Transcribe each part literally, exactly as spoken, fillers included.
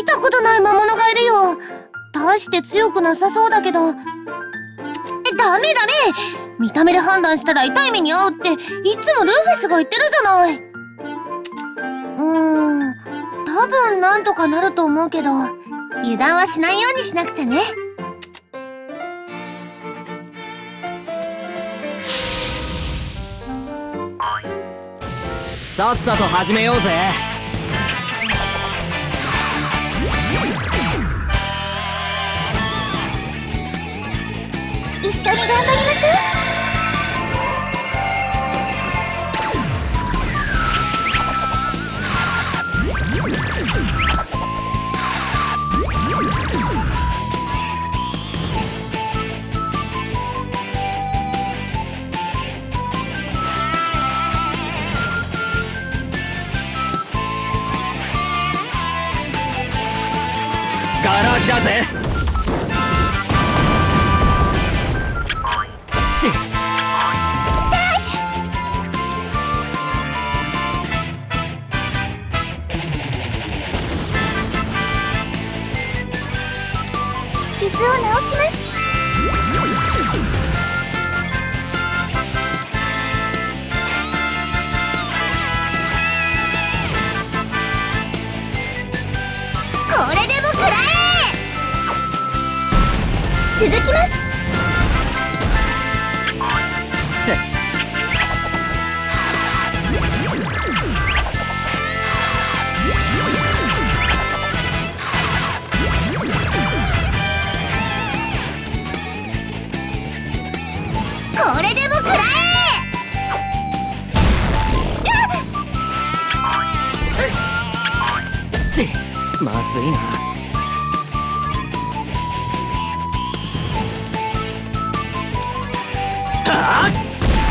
見たことない魔物がいるよ。大して強くなさそうだけど。え、ダメダメ、見た目で判断したら痛い目に遭うっていつもルーフェスが言ってるじゃない。うーん、多分なんとかなると思うけど、油断はしないようにしなくちゃね。 さっさと始めようぜ。 一緒に頑張りましょう。 ガラ空きだぜ。ちっ、 傷を治します。これでも食らえ。続きます。これでも食らえ。 ちっ、まずいな。はあ、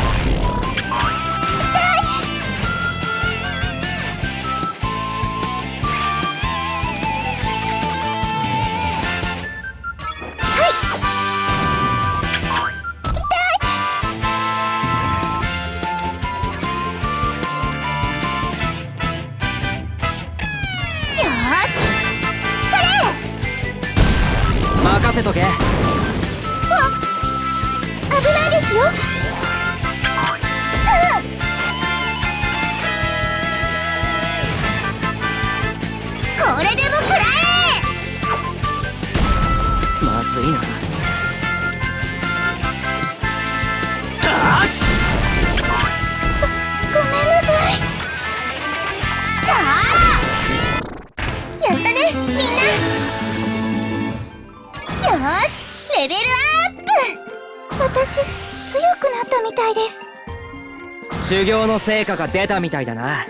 任せとけ。 わっ、危ないですよ。これでも食らえ。 まずいな。はあ、 ごめんなさい。ああ、やったねみんな。よーし、レベルアップ。私、強くなったみたいです。 修行の成果が出たみたいだな。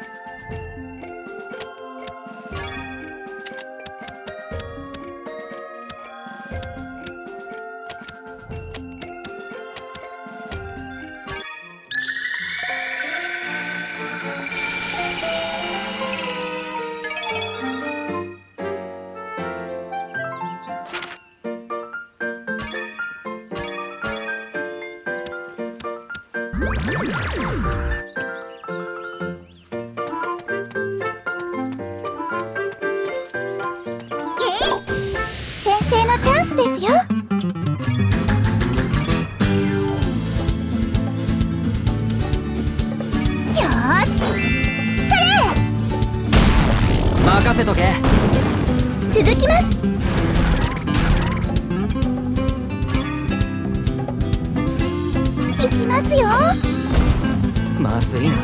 先生のチャンスですよ。よーし、それ。 任せとけ。 続きます。いきますよ。 まずいな。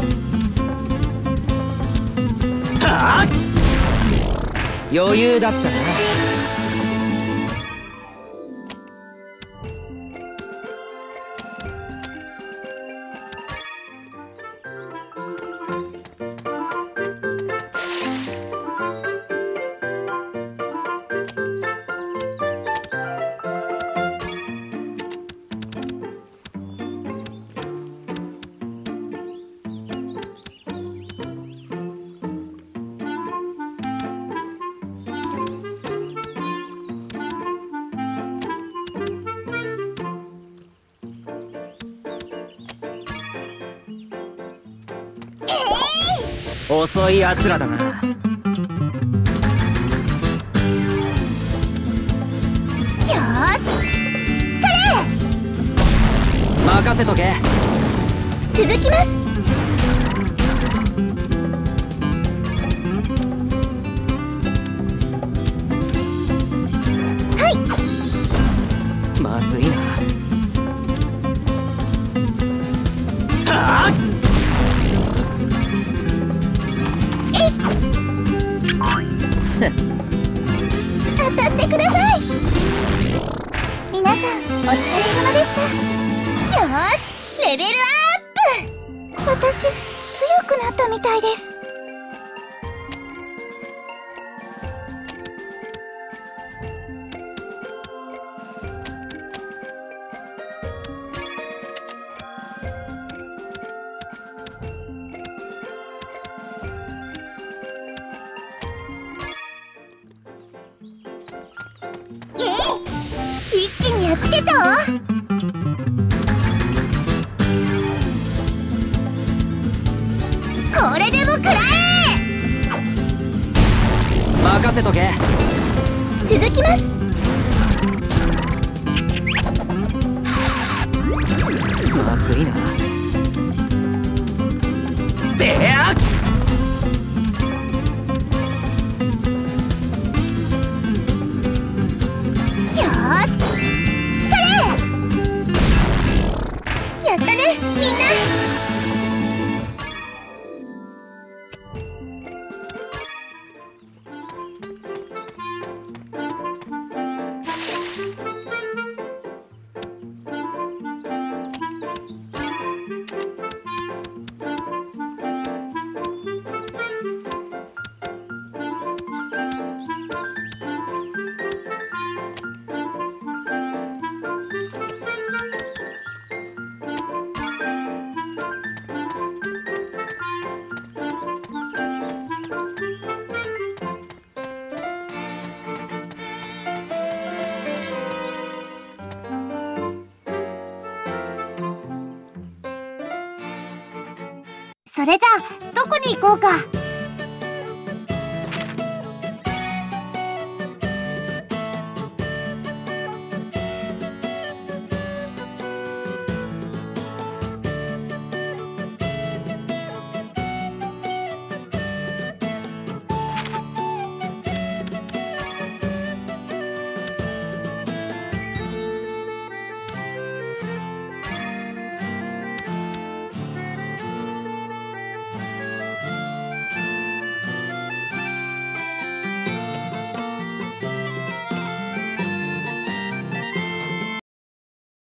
はあ、余裕だったな。遅いやつらだな。 任せとけ。 続きます。はい。 まずいな。はあ。 えい。当たってください。皆さんお疲れ様でした。よーし、レベルアップ。私強くなったみたいです。一気にやっつけちゃおう。これでも食らえ。 任せとけ。 続きます。 まずいな。でやっ。 やったね、みんな。それじゃあどこに行こうか。